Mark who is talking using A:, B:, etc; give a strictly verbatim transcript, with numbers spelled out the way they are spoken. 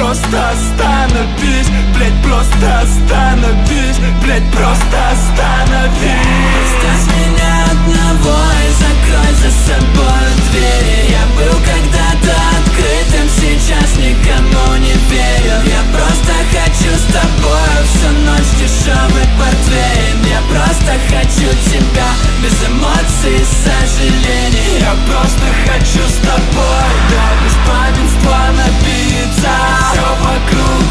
A: просто остановись, блять, просто остановись, блять, просто остановись.
B: Оставь меня одного и закрой за собой двери. Я был когда-то открытым, сейчас никому не верю. Я просто хочу с тобой всю ночь дешевый портвейн. Я просто хочу тебя без эмоций и сожалений.
A: Я просто хочу с тобой до беспамятства напиться. Все вокруг